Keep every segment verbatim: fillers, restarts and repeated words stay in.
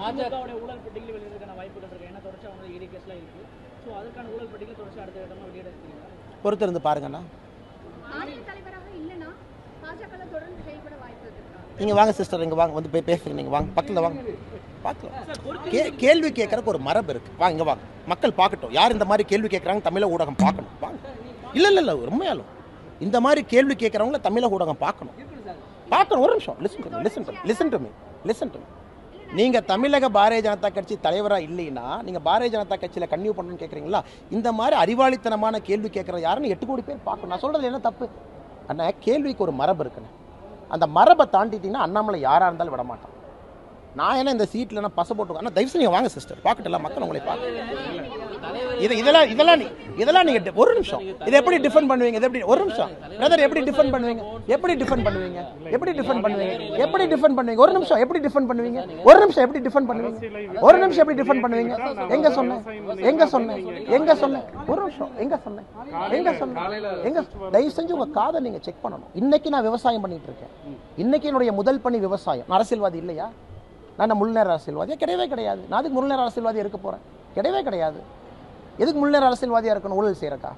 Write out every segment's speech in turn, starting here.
பாஜகவுடைய ஊழல் பட்டியலில் வெளியிடுறதுக்கான வாய்ப்புகள் இருக்கு. ஏன்னா தொடர்ச்சியாக வந்து ஈடி கேஸ்லாம் இருக்கு. ஸோ அதுக்கான ஊழல் பட்டியலில் தொடர்ச்சி அடுத்த இடமா வெளியிட இருக்கீங்களா? பொறுத்திருந்து பாருங்கண்ணா. மாநில தலைவராக இல்லைன்னா பாஜக தொடர்ந்து செயல்பட வாய்ப்பு இருக்கா? நீங்கள் வாங்க சிஸ்டர், இங்கே வாங்க வந்து போய் பேசுங்க. நீங்கள் வாங்க பக்கத்தில் வாங்க பார்க்கலாம். கே கேள்வி கேட்குறக்கு ஒரு மரபு இருக்குது. வாங்க இங்கே வாங்க, மக்கள் பார்க்கட்டும் யார் இந்த மாதிரி கேள்வி கேட்குறாங்க. தமிழக ஊடகம் பார்க்கணும். வாங்க. இல்லை இல்லை இல்லை உண்மையாலும் இந்த மாதிரி கேள்வி கேட்குறவங்கள தமிழக ஊடகம் பார்க்கணும் பார்க்கணும் ஒரு நிமிஷம் listen to listen to listen to me listen to me நீங்கள் தமிழக பாரதிய ஜனதா கட்சி தலைவராக இல்லைன்னா நீங்கள் பாரதிய ஜனதா கட்சியில் கன்னியூ பண்ணணும்னு கேட்குறீங்களா? இந்த மாதிரி அறிவாளித்தனமான கேள்வி கேட்குற யாருன்னு எட்டு கோடி பேர் பார்க்கணும். நான் சொல்கிறது என்ன தப்பு அண்ணா? கேள்விக்கு ஒரு மரபு இருக்குண்ணே. அந்த மரபை தாண்டிட்டிங்கன்னா அண்ணாமலை யாராக இருந்தாலும் விட மாட்டான். நான் என்ன இந்த சீட்டில் நான் பச போட்டு ஆனால் தயவுசெய்து நீங்கள் வாங்க சிஸ்டர், பார்க்கட்டலாம் மக்கள் உங்களை பார்க்க. இது இதெல்லாம் இதெல்லாம் இதெல்லாம் நீங்கள் ஒரு நிமிஷம் இதை எப்படி டிஃபெண்ட் பண்ணுவீங்க? இது எப்படி ஒரு நிமிஷம் பிரதர் எப்படி டிஃபெண்ட் பண்ணுவீங்க? எப்படி டிஃபெண்ட் பண்ணுவீங்க? எப்படி டிஃபெண்ட் பண்ணுவீங்க? எப்படி டிஃபெண்ட் பண்ணுவீங்க? ஒரு நிமிஷம் எப்படி டிஃபெண்ட் பண்ணுவீங்க? ஒரு நிமிஷம் எப்படி டிஃபெண்ட் பண்ணுவீங்க? ஒரு நிமிஷம் எப்படி டிஃபெண்ட் பண்ணுவீங்க? எங்க சொன்னேன் எங்க சொன்னேன் எங்க சொன்னேன் ஒரு நிமிஷம் எங்க சொன்னேன் எங்க சொன்னேன் எங்க தயவு செஞ்சு உங்க காதை நீங்க செக் பண்ணணும். இன்னைக்கு நான் விவசாயம் பண்ணிட்டு இருக்கேன். இன்னைக்கு என்னுடைய முதல் பணி விவசாயம். நான் அரசியல்வாதி இல்லையா? நான் முழு நேர அரசியல்வாதியா? கிடையவே கிடையாது. நான் அதுக்கு முழு நேர அரசியல்வாதியா இருக்க போறேன்? கிடையவே கிடையாது. எதுக்கு முழு நேர அரசியல்வாதியா இருக்கணும்? ஊழல் செய்யறக்கா?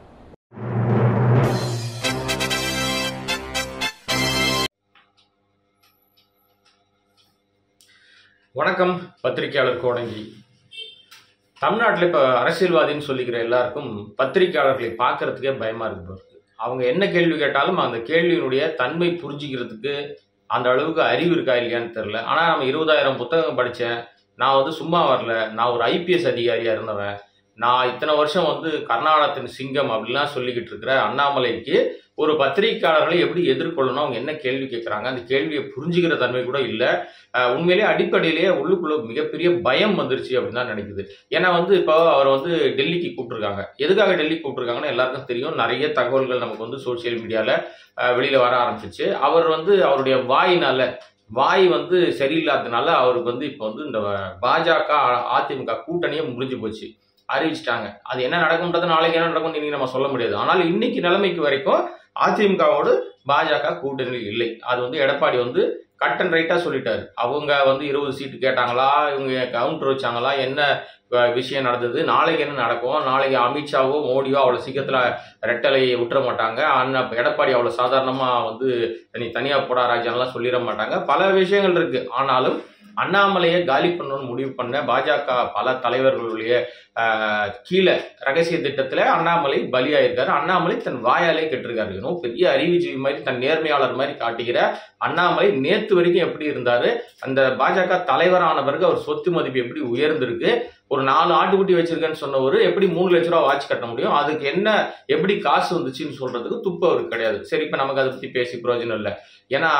வணக்கம் பத்திரிகையாளர் கோடங்கி. தமிழ்நாட்டில் இப்போ அரசியல்வாதின்னு சொல்லிக்கிற எல்லாருக்கும் பத்திரிகையாளர்களை பார்க்கறதுக்கே பயமா இருக்கு. அவங்க என்ன கேள்வி கேட்டாலும் அந்த கேள்வியினுடைய தன்மை புரிஞ்சிக்கிறதுக்கு அந்த அளவுக்கு அறிவு இருக்கா இல்லையான்னு தெரில. ஆனால் நம்ம இருபதாயிரம் புத்தகம் படித்தேன், நான் வந்து சும்மா வரல, நான் ஒரு ஐபிஎஸ் அதிகாரியாக இருந்தவன், நான் இத்தனை வருஷம் வந்து கர்நாடகத்தின் சிங்கம் அப்படிலாம் சொல்லிக்கிட்டு இருக்கிற அண்ணாமலைக்கு ஒரு பத்திரிகையாளர்களை எப்படி எதிர்கொள்ளணும், அவங்க என்ன கேள்வி கேட்குறாங்க, அந்த கேள்வியை புரிஞ்சுக்கிற தன்மை கூட இல்லை. உண்மையிலேயே அடிப்படையிலேயே உள்ளுக்குள்ள மிகப்பெரிய பயம் வந்துருச்சு அப்படின்னு தான் நினைக்குது. ஏன்னா வந்து இப்போ அவர் வந்து டெல்லிக்கு கூப்பிட்டுருக்காங்க. எதுக்காக டெல்லிக்கு கூப்பிட்டுருக்காங்கன்னு எல்லாருக்கும் தெரியும். நிறைய தகவல்கள் நமக்கு வந்து சோசியல் மீடியாவில் வெளியில் வர ஆரம்பிச்சிச்சு. அவர் வந்து அவருடைய வாயினால வாய் வந்து சரியில்லாததுனால அவருக்கு வந்து இப்போ வந்து இந்த பாஜக அதிமுக கூட்டணியே முடிஞ்சு போச்சு, அறிவிச்சிட்டாங்க. அது என்ன நடக்கும்ன்றது நாளைக்கு என்ன நடக்கும் இன்னைக்கு நம்ம சொல்ல முடியாது. ஆனால் இன்னைக்கு நிலைமைக்கு வரைக்கும் அதிமுகவோடு பாஜக கூட்டணி இல்லை. அது வந்து எடப்பாடி வந்து கட் அண்ட் ரைட்டா சொல்லிட்டாரு. அவங்க வந்து இருபது சீட்டு கேட்டாங்களா, இவங்க கவுண்டர் வச்சாங்களா, என்ன விஷயம் நடந்தது, நாளைக்கு என்ன நடக்கும், நாளைக்கு அமித்ஷாவோ மோடியோ அவ்வளோ சீக்கிரத்தில் ரெட்டலையை விட்டுற மாட்டாங்க, அண்ணா எடப்பாடி அவ்வளோ சாதாரணமாக வந்து நீ தனியாக போடா ராஜான்லாம் சொல்லிட மாட்டாங்க. பல விஷயங்கள் இருக்கு. ஆனாலும் அண்ணாமலையை காலி பண்ணணும்னு முடிவு பண்ண பாஜக பல தலைவர்களுடைய கீழே ரகசிய திட்டத்தில் அண்ணாமலை பலியாயிருக்காரு. அண்ணாமலை தன் வாயாலே கெட்டிருக்காரு. இன்னும் பெரிய அறிவுஜீவி மாதிரி தன் நேர்மையாளர் மாதிரி காட்டுகிற அண்ணாமலை நேற்று வரைக்கும் எப்படி இருந்தாரு, அந்த பாஜக தலைவரான பிறகு அவர் சொத்து மதிப்பு எப்படி உயர்ந்திருக்கு, ஒரு நாலு ஆட்டுக்குட்டி வச்சிருக்கேன்னு சொன்னவர் எப்படி மூணு லட்ச ரூபா வாட்ச் கட்ட முடியும், அதுக்கு என்ன எப்படி காசு வந்துச்சுன்னு சொல்றதுக்கு துப்பு அவருக்கு கிடையாது. சரி, இப்போ நமக்கு அதை பற்றி பேசி பிரயோஜனம் இல்லை. ஏன்னா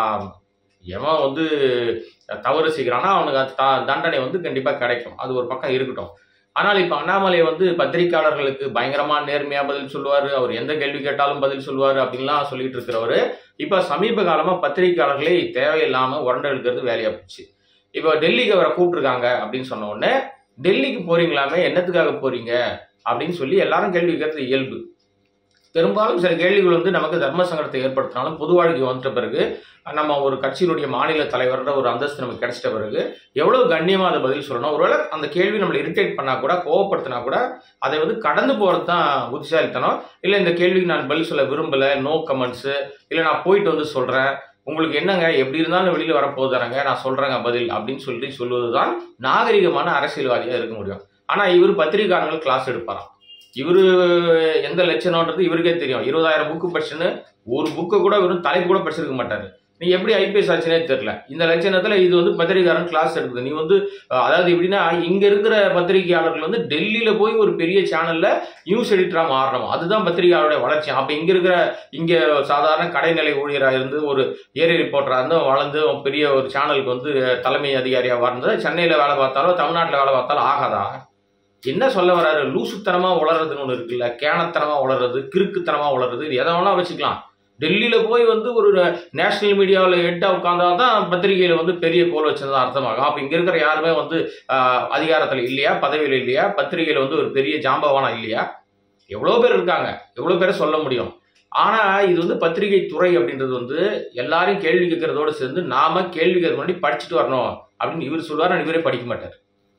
எவன் வந்து தவறு செய்கிறான்னா அவனுக்கு தண்டனை வந்து கண்டிப்பாக கிடைக்கும். அது ஒரு பக்கம் இருக்கட்டும். ஆனால் இப்போ அண்ணாமலை வந்து பத்திரிகையாளர்களுக்கு பயங்கரமா நேர்மையா பதில் சொல்லுவார், அவர் எந்த கேள்வி கேட்டாலும் பதில் சொல்லுவார் அப்படின்லாம் சொல்லிட்டு இருக்கிறவர் இப்போ சமீப காலமா பத்திரிகையாளர்களே தேவையில்லாம உரண்டை எடுக்கிறது வேலையா போச்சு. இப்போ டெல்லிக்கு அவரை கூப்பிட்டுருக்காங்க அப்படின்னு சொன்ன உடனே டெல்லிக்கு போறீங்களாமே, என்னத்துக்காக போறீங்க அப்படின்னு சொல்லி எல்லாரும் கேள்வி கேட்கறது இயல்பு. பெரும்பாலும் சில கேள்விகள் வந்து நமக்கு தர்ம சங்கடத்தை ஏற்படுத்தினாலும் பொது வாழ்க்கை வந்துட்ட பிறகு நம்ம ஒரு கட்சியினுடைய மாநில தலைவர்ன்ற ஒரு அந்தஸ்து நமக்கு கிடைச்சிட்ட பிறகு எவ்வளவு கண்ணியமா அதை பதில் சொல்லணும். ஒருவேளை அந்த கேள்வி நம்மளை இரிட்டேட் பண்ணா கூட, கோவப்படுத்தினா கூட அதை வந்து கடந்து போறது தான் புத்திசாலித்தனம். இல்லை இந்த கேள்விக்கு நான் பதில் சொல்ல விரும்பல, நோ கமெண்ட்ஸு, இல்லை நான் போயிட்டு வந்து சொல்றேன், உங்களுக்கு என்னங்க எப்படி இருந்தாலும் வெளியில வரப்போதாங்க, நான் சொல்றேங்க பதில் அப்படின்னு சொல்லி சொல்லுவதுதான் நாகரிகமான அரசியல்வாதியா இருக்க முடியும். ஆனா இவர் பத்திரிகையாளர்கள் கிளாஸ் எடுப்பாராம். இவரு எந்த லட்சணம்ன்றது இவருக்கே தெரியும். இருபதாயிரம் புக்கு படிச்சுன்னு ஒரு புக்கை கூட வெறும் தலைப்பு கூட படிச்சிருக்க மாட்டாரு. நீ எப்படி ஐபிஎஸ் ஆச்சுன்னே தெரியல. இந்த லட்சணத்துல இது வந்து பத்திரிகையாளர் கிளாஸ் எடுக்குது. நீ வந்து அதாவது எப்படின்னா இங்க இருக்கிற பத்திரிகையாளர்கள் வந்து டெல்லியில போய் ஒரு பெரிய சேனல்ல நியூஸ் எடிட்டரா மாறணும். அதுதான் பத்திரிகையாளருடைய வளர்ச்சி. அப்ப இங்க இருக்கிற இங்க சாதாரண கடைநிலை ஊழியராக இருந்து ஒரு ஏரியா ரிப்போர்ட்டரா இருந்து வளர்ந்து பெரிய ஒரு சேனலுக்கு வந்து தலைமை அதிகாரியா வாழ்ந்து சென்னையில வேலை பார்த்தாலும் தமிழ்நாட்டில் வேலை பார்த்தாலும் ஆகாதா? என்ன சொல்ல வர்றாரு? லூசுத்தனமா உளறதுன்னு ஒன்று இருக்குல்ல, கேனத்தனமா உளறது, கிறுக்குத்தனமா உளறது, இது எதை வேணா வச்சுக்கலாம். டெல்லியில போய் வந்து ஒரு நேஷனல் மீடியாவில் ஹெட்டா உட்கார்ந்தாதான் பத்திரிகையில வந்து பெரிய கோல் வச்சதுதான் அர்த்தமாகும். அப்ப இங்க இருக்கிற யாருமே வந்து ஆஹ் அதிகாரத்துல இல்லையா, பதவியில இல்லையா, பத்திரிகையில வந்து ஒரு பெரிய ஜாம்பவானா இல்லையா? எவ்வளவு பேர் இருக்காங்க, எவ்வளவு பேரை சொல்ல முடியும். ஆனா இது வந்து பத்திரிகை துறை அப்படின்றது வந்து எல்லாரும் கேள்வி கேட்கறதோடு சேர்ந்து நாம கேள்வி கேட்க முன்னாடி படிச்சுட்டு வரணும் அப்படின்னு இவர் சொல்லுவார், ஆனால் இவரே படிக்க மாட்டார்.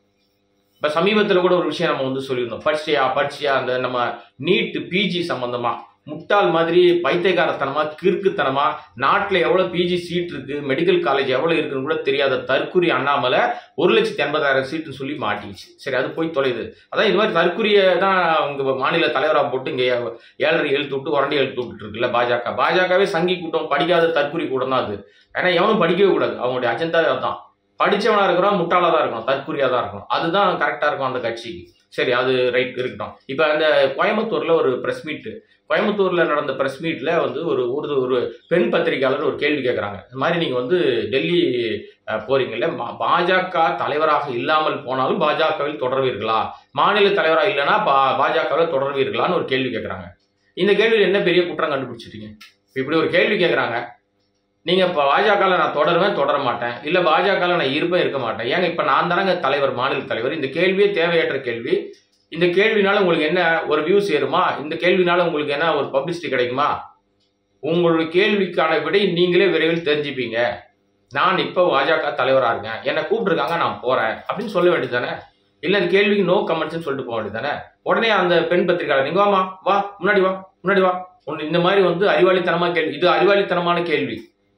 இப்போ சமீபத்தில் கூட ஒரு விஷயம் நம்ம வந்து சொல்லியிருந்தோம், படிச்சியா படிச்சியா அந்த நம்ம நீட் பிஜி சம்பந்தமா முட்டாள் மாதிரி பைத்தியக்காரத்தனமா கிறுக்குத்தனமா நாட்டில் எவ்வளோ பிஜி சீட் இருக்கு, மெடிக்கல் காலேஜ் எவ்வளோ இருக்குன்னு கூட தெரியாத தற்குறி அண்ணாமலை ஒரு லட்சத்தி எண்பதாயிரம் சீட்டுன்னு சொல்லி மாட்டிச்சு. சரி, அது போய் தொலைது. அதான் இது மாதிரி தற்குறியை தான் உங்க மாநில தலைவராக போட்டு இங்கே ஏழரை எழுத்து விட்டு உரண்டி எழுத்து விட்டுட்டு இருக்குல்ல பாஜக. பாஜகவே சங்கி கூட்டம், படிக்காத தற்குறி கூட்டம் தான் அது. ஏன்னா எவனும் படிக்கவே கூடாது, அவங்களுடைய அஜெண்டாவே தான். படிச்சவனா இருக்கிறோம், முட்டாளா தான் இருக்கணும், தற்குறியா தான் இருக்கணும், அதுதான் கரெக்டா இருக்கும் அந்த கட்சிக்கு. சரி, அது ரைட் இருக்கட்டும். இப்போ அந்த கோயம்புத்தூர்ல ஒரு பிரஸ் மீட், கோயம்புத்தூர்ல நடந்த பிரஸ் மீட்ல வந்து ஒரு ஒரு ஒரு பெண் பத்திரிகையாளர் ஒரு கேள்வி கேட்குறாங்க. இந்த மாதிரி நீங்க வந்து டெல்லி போறீங்கல்ல, பாஜக தலைவராக இல்லாமல் போனாலும் பாஜகவில் தொடர்வீர்களா, மாநில தலைவராக இல்லைன்னா பாஜகவில் தொடர்வீர்களான்னு ஒரு கேள்வி கேட்குறாங்க. இந்த கேள்வியில் என்ன பெரிய குற்றம் கண்டுபிடிச்சிட்டீங்க? இப்படி ஒரு கேள்வி கேட்குறாங்க, நீங்க இப்போ பாஜகவில் நான் தொடருவேன் தொடர மாட்டேன், இல்லை பாஜகவில் நான் இருப்பேன் இருக்க மாட்டேன். ஏங்க இப்போ நான் தானங்க தலைவர், மாநில தலைவர். இந்த கேள்வியே தேவையற்ற கேள்வி. இந்த கேள்வினால உங்களுக்கு என்ன ஒரு வியூஸ் ஏறுமா? இந்த கேள்வினால உங்களுக்கு என்ன ஒரு பப்ளிசிட்டி கிடைக்குமா? உங்களுடைய கேள்விக்கான விடை நீங்களே விரைவில் தெரிஞ்சுப்பீங்க. நான் இப்போ பாஜக தலைவராக இருக்கேன், என்னை கூப்பிட்டுருக்காங்க, நான் போறேன் அப்படின்னு சொல்ல வேண்டியது தானே? இல்லை இந்த கேள்விக்கு நோ கமெண்ட்ஸ்ன்னு சொல்லிட்டு போக வேண்டியது தானே? உடனே அந்த பெண் பத்திரிகையாளர், நீங்க வாமா வா முன்னாடி வா முன்னாடி வா ஒன்று இந்த மாதிரி வந்து அறிவாளித்தனமா கேள்வி, இது அறிவாளித்தனமான கேள்வி.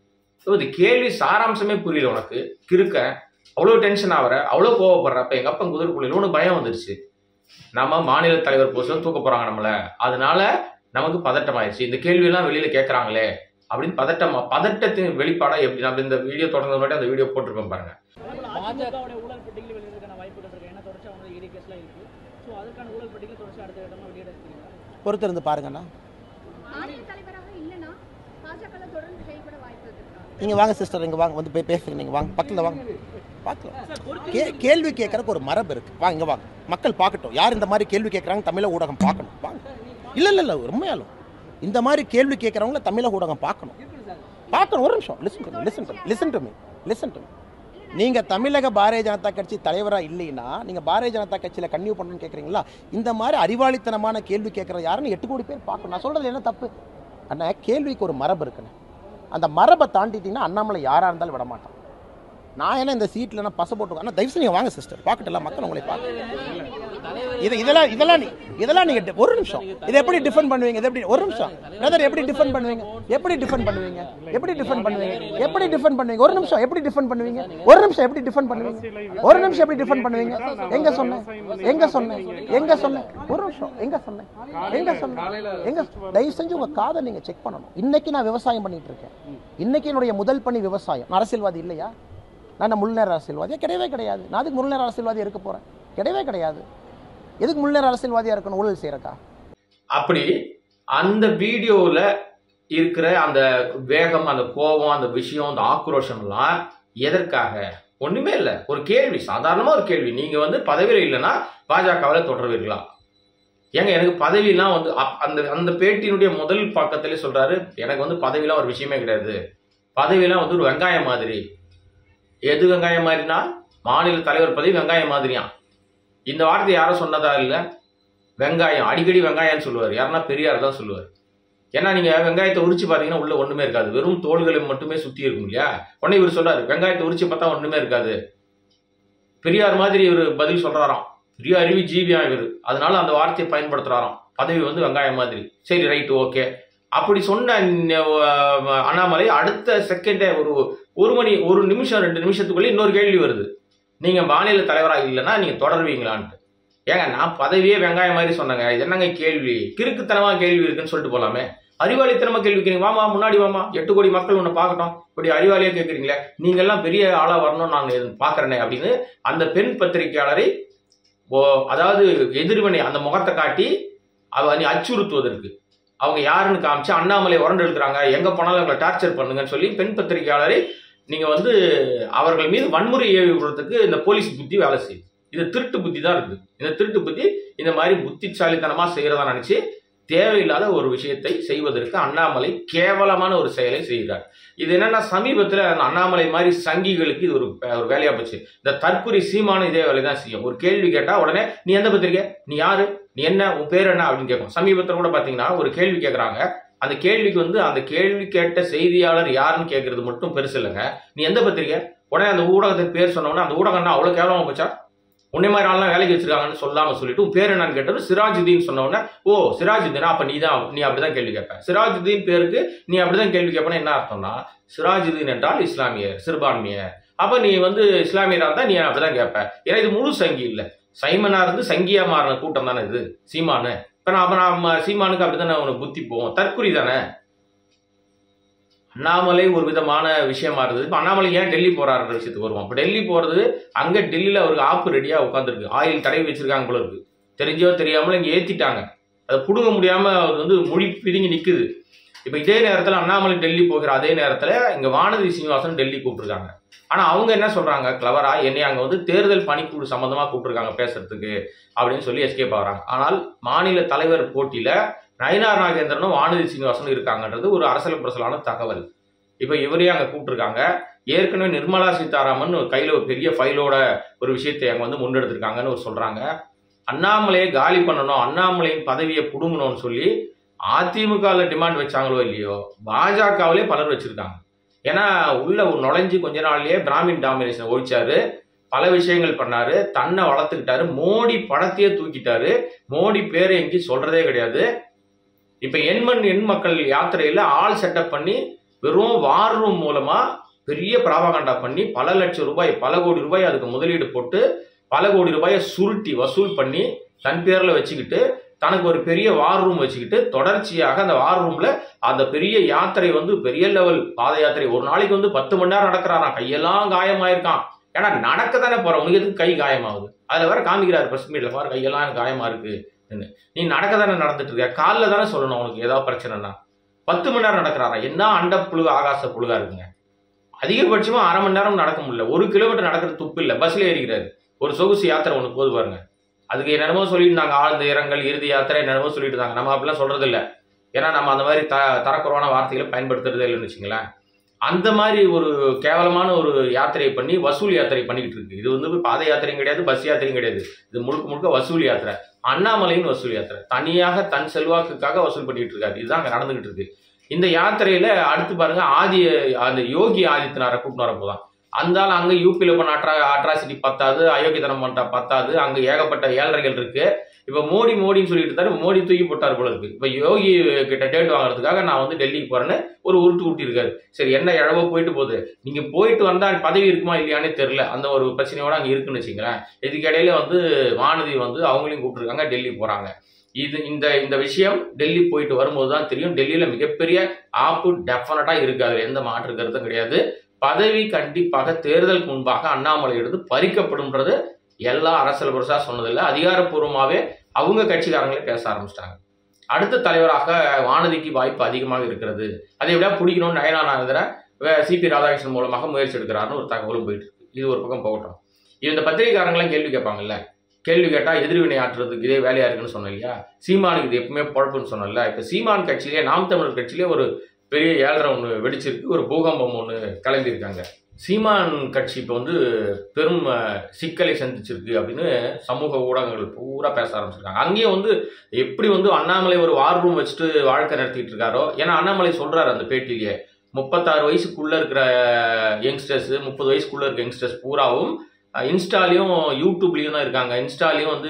இது கேள்வி சாராம்சமே புரியல உனக்கு, கிறுக்க அவ்வளோ டென்ஷன் ஆகிற, அவ்வளோ கோவப்படுற. அப்போ எங்கள் அப்பன் குதிரை புள்ளியில் ஒன்று பயம் வந்துருச்சு, நம்ம மாநில தலைவர் போஸ்ட்ல தூக்க போறாங்க நம்மள, அதனால நமக்கு பதட்டம் ஆயிடுச்சு. இந்த கேள்வி எல்லாம் வெளியில கேட்கறாங்களே அப்படின்னு பதட்டமா, பதட்டத்தின் வெளிப்பாடா எப்படி? நம்ம இந்த வீடியோ தொடர்ந்து மட்டும் அந்த வீடியோ போட்டிருக்கோம் பாருங்க. பாஜகவுடைய ஊழல் பட்டியலில் வெளியிடறதுக்கான வாய்ப்புகள் இருக்கு, ஏன்னா தொடர்ச்சி அவங்க ஈடி கேஸ்லாம் இருக்கு. ஸோ அதுக்கான ஊழல் பட்டியலில் தொடர்ச்சி அடுத்த இடமா வெளியிட இருக்கிறீங்களா? பொறுத்து இருந்து பாருங்கண்ணா. மாநில தலைவராக இல்லைன்னா பாஜக தொடர்ந்து செயல்பட வாய்ப்பு இருக்கா? நீங்கள் வாங்க சிஸ்டர், இங்கே வாங்க, வந்து போய் பேசுங்க. நீங்கள் வாங்க, பக்கத்தில் வாங்க, பார்க்கலாம். கே கேள்வி கேட்குறக்கு ஒரு மரபு இருக்குது. வாங்க இங்கே வாங்க, மக்கள் பார்க்கட்டும் யார் இந்த மாதிரி கேள்வி கேட்குறாங்க, தமிழக ஊடகம் பார்க்கணும். வாங்க. இல்லை இல்லை இல்லை உண்மையாலும் இந்த மாதிரி கேள்வி கேட்குறவங்கள தமிழக ஊடகம் பார்க்கணும் பார்க்கணும் ஒரு நிமிஷம் listen to me listen to listen to me listen to me நீங்கள் தமிழக பாரதிய ஜனதா கட்சி தலைவராக இல்லைன்னா நீங்கள் பாரதிய ஜனதா கட்சியில் கன்னியூ பண்ணணும்னு கேட்குறீங்களா? இந்த மாதிரி அறிவாளித்தனமான கேள்வி கேட்குற யாருன்னு எட்டு கோடி பேர் பார்க்கணும். நான் சொல்கிறது என்ன தப்பு அண்ணா? கேள்விக்கு ஒரு மரபு இருக்குண்ணே. அந்த மரபை தாண்டிட்டீங்கன்னா அண்ணாமலை யாராக இருந்தாலும் விட மாட்டான். நான் என்ன இந்த சீட்டில் நான் பச போட்டு, ஆனால் தயவுசெய்து நீங்கள் வாங்க சிஸ்டர், பார்க்கட்டலாம் மக்கள் உங்களை பார்க்க. இது இதெல்லாம் இதெல்லாம் நீ இதெல்லாம் நீங்கள் ஒரு நிமிஷம் இதை எப்படி டிஃபெண்ட் பண்ணுவீங்க? இது எப்படி ஒரு நிமிஷம் பிரதர் எப்படி டிஃபெண்ட் பண்ணுவீங்க? எப்படி டிஃபெண்ட் பண்ணுவீங்க? எப்படி டிஃபெண்ட் பண்ணுவீங்க? எப்படி டிஃபெண்ட் பண்ணுவீங்க? ஒரு நிமிஷம் எப்படி டிஃபெண்ட் பண்ணுவீங்க? ஒரு நிமிஷம் எப்படி டிஃபெண்ட் பண்ணுவீங்க? ஒரு நிமிஷம் எப்படி டிஃபெண்ட் பண்ணுவீங்க? எங்க சொன்னேன் எங்க சொன்னேன் எங்க சொன்னேன் ஒரு நிமிஷம் எங்க சொன்னேன் எங்க சொன்னேன் எங்க? தயவு செஞ்சு உங்க காதை நீங்க செக் பண்ணணும். இன்னைக்கு நான் விவசாயம் பண்ணிட்டு இருக்கேன். இன்னைக்கு என்னுடைய முதல் பணி விவசாயம். நான் அரசியல்வாதி இல்லையா? நான் முழு நேர அரசியல்வாதியா? கிடையவே கிடையாது. நான் அதுக்கு முழு நேர அரசியல்வாதியா இருக்க போறேன்? கிடையவே கிடையாது. எதுக்கு முழு நேர அரசியல்வாதியா இருக்கணும் ஊழல் செய்யறக்கா? அப்படி அந்த வீடியோவில் இருக்கிற அந்த வேகம், அந்த கோபம், அந்த விஷயம், அந்த ஆக்ரோஷம் எல்லாம் எதற்காக? ஒண்ணுமே இல்லை, ஒரு கேள்வி, சாதாரணமா ஒரு கேள்வி. நீங்க வந்து பதவியில் இல்லைன்னா பாஜகவில் தொடர்வீர்களா? ஏங்க எனக்கு பதவியெல்லாம் வந்து அந்த அந்த பேட்டியினுடைய முதல் பக்கத்திலே சொல்றாரு, எனக்கு வந்து பதவியெல்லாம் ஒரு விஷயமே கிடையாது, பதவியெல்லாம் வந்து ஒரு வெங்காயம் மாதிரி. எது வெங்காயம் மாதிரினா மாநில தலைவர் பதவி வெங்காயம் மாதிரியா? இந்த வார்த்தை யாரும் சொன்னதா இல்லை? வெங்காயம் அடிக்கடி வெங்காயம்னு சொல்லுவார், யாருன்னா பெரியார் தான் சொல்லுவார். ஏன்னா நீங்க வெங்காயத்தை உரிச்சு பார்த்தீங்கன்னா உள்ள ஒண்ணுமே இருக்காது, வெறும் தோள்களை மட்டுமே சுத்தி இருக்கும் இல்லையா? உடனே இவர் சொல்றாரு வெங்காயத்தை உரிச்சு பார்த்தா ஒண்ணுமே இருக்காது. பெரியார் மாதிரி இவர் பதில் சொல்றாராம், பெரிய அறிவி ஜீவியா இவர், அதனால அந்த வார்த்தையை பயன்படுத்துறாராம், பதவி வந்து வெங்காயம் மாதிரி. சரி ரைட் ஓகே. அப்படி சொன்ன அண்ணாமலை அடுத்த செகண்டே ஒரு ஒரு மணி ஒரு நிமிஷம் ரெண்டு நிமிஷத்துக்குள்ளே இன்னொரு கேள்வி வருது, நீங்க மாநில தலைவராக இல்லைன்னா நீங்க தொடர்வீங்களான்ட்டு. ஏங்க நான் பதவியே வெங்காயம் மாதிரி சொன்னாங்க, இது என்னங்க கேள்வி? கிறுக்குத்தனமா கேள்வி இருக்குன்னு சொல்லிட்டு போலாமே. அறிவாளித்தனமா கேள்வி கேட்குறீங்க, வாமா முன்னாடி வாமா, எட்டு கோடி மக்கள் உன்னை பார்க்கட்டும், இப்படி அறிவாளியா கேட்குறீங்களே, நீங்க எல்லாம் பெரிய ஆளா வரணும்னு நான் பாக்குறேனே அப்படின்னு அந்த பெண் பத்திரிகையாளரை அதாவது எதிர்வினை அந்த முகத்தை காட்டி அவ நீ அச்சுறுத்துவதற்கு அவங்க யாருன்னு காமிச்சு அண்ணாமலை உரண்டு எடுக்கிறாங்க, எங்க போனாலும் அவங்களை டார்ச்சர் பண்ணுங்கன்னு சொல்லி பெண் பத்திரிகையாளரை நீங்க வந்து அவர்கள் மீது வன்முறை ஏவி விடுறதுக்கு இந்த போலீஸ் புத்தி வேலை செய்யுது. இது திருட்டு புத்தி தான் இருக்குது. இந்த திருட்டு புத்தி இந்த மாதிரி புத்திசாலித்தனமா செய்யறதா நினைச்சு தேவையில்லாத ஒரு விஷயத்தை செய்வதற்கு அண்ணாமலை கேவலமான ஒரு செயலை செய்கிறார். இது என்னன்னா சமீபத்தில் அண்ணாமலை மாதிரி சங்கிகளுக்கு இது ஒரு ஒரு வேலையா போச்சு. இந்த தற்குறி சீமான இதே வேலை தான் செய்யும். ஒரு கேள்வி கேட்டா உடனே நீ எந்த பத்திரிக்கை, நீ யாரு, நீ என்ன, உன் பேர் என்ன அப்படின்னு கேட்கும். சமீபத்தில் கூட பாத்தீங்கன்னா ஒரு கேள்வி கேட்கறாங்க, அந்த கேள்விக்கு வந்து அந்த கேள்வி கேட்ட செய்தியாளர் யாருன்னு கேட்கறது மட்டும் பெருசு இல்லைங்க. நீ எந்த பத்திரிக்கை, உடனே அந்த ஊடகத்துக்கு பேர் சொன்னோன்னா அந்த ஊடகம்னா அவ்வளோ கேவலமா போச்சா? உன்னை மாதிரி ஆள்லாம் வேலைக்கு வச்சிருக்காங்கன்னு சொல்லாம சொல்லிட்டு உன் பேர் என்னன்னு கேட்டது சிராஜுதீன் சொன்ன உடனே, ஓ சிராஜுதீனா, அப்ப நீ தான் நீ அப்படிதான் கேள்வி கேட்ப. சிராஜுதீன் பேருக்கு நீ அப்படிதான் கேள்வி கேட்பேன்னு என்ன அர்த்தம்னா, சிராஜுதீன் என்றால் இஸ்லாமியர், சிறுபான்மையர். அப்ப நீ வந்து இஸ்லாமியரா இருந்தா நீ அப்படிதான் கேட்ப. ஏன்னா இது முழு சங்கி இல்ல, சைமனா இருந்து சங்கியா மாறின கூட்டம் தானே இது சீமானு. இப்ப நான் அப்ப நான் சீமானுக்கு அப்படித்தானே உனக்கு புத்தி போவோம், தற்குறி தானே. அண்ணாமலை ஒரு விதமான விஷயமா இருந்தது. இப்போ அண்ணாமலை ஏன் டெல்லி போறாருன்ற விஷயத்துக்கு வருவோம். இப்போ டெல்லி போறது, அங்கே டெல்லியில் அவருக்கு ஆப்பு ரெடியா உட்காந்துருக்கு, ஆயில் தடவி வச்சிருக்காங்க போல இருக்கு. தெரிஞ்சோ தெரியாமல இங்கே ஏற்றிட்டாங்க, அதை பிடுங்க முடியாம அவர் வந்து மொழி பிரிஞ்சு நிற்குது. இப்போ இதே நேரத்தில் அண்ணாமலை டெல்லி போகிற அதே நேரத்தில் இங்கே வானதி சீனிவாசன் டெல்லி கூப்பிட்டுருக்காங்க. ஆனால் அவங்க என்ன சொல்றாங்க, கிளவரா என்னை அங்கே வந்து தேர்தல் பணிக்குழு சம்பந்தமாக கூப்பிட்டுருக்காங்க பேசுறதுக்கு அப்படின்னு சொல்லி எஸ்கேப் ஆகிறாங்க. ஆனால் மாநில தலைவர் போட்டியில நயினார் நாகேந்திரனும் வானதி சீனிவாசனும் இருக்காங்கன்றது ஒரு அரசியல் புரசலான தகவல். இப்போ இவரையும் அங்கே கூப்பிட்டுருக்காங்க. ஏற்கனவே நிர்மலா சீதாராமன் கையில் ஒரு பெரிய ஃபைலோட ஒரு விஷயத்தை அங்கே வந்து முன்னெடுத்திருக்காங்கன்னு ஒரு சொல்றாங்க. அண்ணாமலையை காலி பண்ணணும், அண்ணாமலையின் பதவியை புடுங்கணும்னு சொல்லி அதிமுகவில் டிமாண்ட் வச்சாங்களோ இல்லையோ, பாஜகவிலே பலர் வச்சிருக்காங்க. ஏன்னா உள்ள நுழைஞ்சு கொஞ்ச நாள்லயே பிராமின் டாமினேஷன் ஒழிச்சாரு, பல விஷயங்கள் பண்ணாரு, தன்னை வளர்த்துக்கிட்டாரு, மோடி படத்தையே தூக்கிட்டாரு, மோடி பேரை எங்கேயும் சொல்றதே கிடையாது. இப்ப எண்மண் எண் மக்கள் யாத்திரையில ஆள் செட்டப் பண்ணி வெறும் வார் ரூம் மூலமா பெரிய பிராபகண்டா பண்ணி பல லட்சம் ரூபாய், பல கோடி ரூபாய் அதுக்கு முதலீடு போட்டு பல கோடி ரூபாயை சுருட்டி வசூல் பண்ணி தன் பேர்ல வச்சுக்கிட்டு தனக்கு ஒரு பெரிய வார் ரூம் வச்சுக்கிட்டு தொடர்ச்சியாக அந்த வார் ரூம்ல அந்த பெரிய யாத்திரை வந்து பெரிய லெவல் பாத யாத்திரை ஒரு நாளைக்கு வந்து பத்து மணி நேரம் நடக்கிறாராம். கையெல்லாம் காயமாயிருக்கான். ஏன்னா நடக்க தானே போற, உனக்கு எதுக்கு கை காயமாகுது? அதுல வேற காமிக்கிறாரு பிரஸ் மீட்ல, பாரு கையெல்லாம் காயமா இருக்கு. நீ நடக்க தானே நடந்துட்டு இருக்க, காலில் தானே சொல்லணும் உனக்கு ஏதாவது பிரச்சனைனா. பத்து மணி நேரம் நடக்கிறாரா, என்ன அண்ட புழுக ஆகாச புழுகா இருக்குங்க. அதிகபட்சமா அரை மணி நேரம் நடக்க முடியல, ஒரு கிலோமீட்டர் நடக்கிறது துப்பு இல்லை, பஸ்ல ஏறிக்கிறாரு. ஒரு சொகுசு யாத்திரை ஒன்று போது பாருங்க, அதுக்கு என்னென்னமோ சொல்லிட்டு இருந்தாங்க, ஆழ்ந்த இரங்கல் இறுதி யாத்திரை என்னென்னமோ சொல்லிட்டு இருந்தாங்க. நம்ம அப்படிலாம் சொல்றது இல்லை, ஏன்னா நம்ம அந்த மாதிரி த தரக்குறவான வார்த்தைகளை பயன்படுத்துறதே இல்லைன்னு வச்சுங்களேன். அந்த மாதிரி ஒரு கேவலமான ஒரு யாத்திரையை பண்ணி வசூல் யாத்திரை பண்ணிக்கிட்டு இருக்கு. இது வந்து பாத யாத்திரையும் கிடையாது, பஸ் யாத்திரையும் கிடையாது, இது முழுக்க முழுக்க வசூல் யாத்திரை. அண்ணாமலையின் வசூல் யாத்திரை, தனியாக தன் செல்வாக்குக்காக வசூல் பண்ணிட்டு இருக்காரு. இதுதான் அங்க நடந்துகிட்டு இருக்கு. இந்த யாத்திரையில அடுத்து பாருங்க, ஆதி அந்த யோகி ஆதித்யநாரை கூப்பிட்டு வரப்போதான். அந்த ஆள் அங்க யூபியில பண்ண அட்ரா அட்ராசிட்டி பத்தாது, அயோக்கியத்தனம் பண்ண பத்தாது, அங்க ஏகப்பட்ட ஏழரைகள் இருக்கு. இப்ப மோடி மோடின்னு சொல்லிட்டு இருந்தாரு, மோடி தூக்கி போட்டார் போல இருக்கு. இப்ப யோகி கிட்ட டேட் வாங்குறதுக்காக நான் வந்து டெல்லிக்கு போறேன்னு ஒரு உருட்டு ஊட்டி இருக்காரு. சரி என்ன இழவோ போயிட்டு போகுது, நீங்க போயிட்டு வந்தா பதவி இருக்குமா இல்லையானே தெரியல, அந்த ஒரு பிரச்சனையோட அங்க இருக்குன்னு வச்சுங்களேன். இதுக்கு இடையில வந்து வானதி வந்து அவங்களையும் கூப்பிட்டுருக்காங்க, டெல்லி போறாங்க. இது இந்த இந்த விஷயம் டெல்லி போயிட்டு வரும்போது தான் தெரியும். டெல்லியில மிகப்பெரிய ஆப்பு டெஃபினட்டா இருக்காது, எந்த மாற்று கருத்தும் கிடையாது. பதவி கண்டிப்பாக தேர்தலுக்கு முன்பாக அண்ணாமலை எடுத்து பறிக்கப்படும்ன்றது எல்லா அரசியல் புரசா சொன்னதில்லை, அதிகாரப்பூர்வமாவே அவங்க கட்சிக்காரங்களே பேச ஆரம்பிச்சிட்டாங்க. அடுத்த தலைவராக வானதிக்கு வாய்ப்பு அதிகமாக இருக்கிறது. அதை விட பிடிக்கணும்னு நயனார் நாகேந்திர சி பி ராதாகிருஷ்ணன் மூலமாக முயற்சி எடுக்கிறாருன்னு ஒரு தகவலும் போயிட்டு இருக்கு. இது ஒரு பக்கம் போகட்டும். இந்த பத்திரிகைக்காரங்களாம் கேள்வி கேட்பாங்கல்ல, கேள்வி கேட்டா எதிர்வினை ஆற்றுறதுக்கு இதே வேலையா இருக்குன்னு சொன்னேன் இல்லையா. சீமானுக்கு இது எப்பவுமே பொழப்புன்னு சொன்னல. இப்ப சீமான் கட்சியிலே நாம் தமிழர் கட்சியிலே ஒரு பெரிய ஏழரை ஒன்று வெடிச்சிருக்கு, ஒரு பூகம்பம் ஒன்று கிளம்பியிருக்காங்க. சீமான் கட்சி இப்போ வந்து பெரும் சிக்கலை சந்திச்சிருக்கு அப்படின்னு சமூக ஊடகங்கள் பூரா பேச ஆரம்பிச்சிருக்காங்க. அங்கேயும் வந்து எப்படி வந்து அண்ணாமலை ஒரு வார் ரூம் வச்சுட்டு வாழ்க்கை நடத்திட்டு இருக்காரோ, ஏன்னா அண்ணாமலை சொல்றாரு அந்த பேட்டிலேயே, முப்பத்தாறு வயசுக்குள்ள இருக்கிற யங்ஸ்டர்ஸ், முப்பது வயசுக்குள்ள இருக்க யங்ஸ்டர்ஸ் பூராவும் இன்ஸ்டாலையும் யூடியூப்லையும் தான் இருக்காங்க. இன்ஸ்டாலையும் வந்து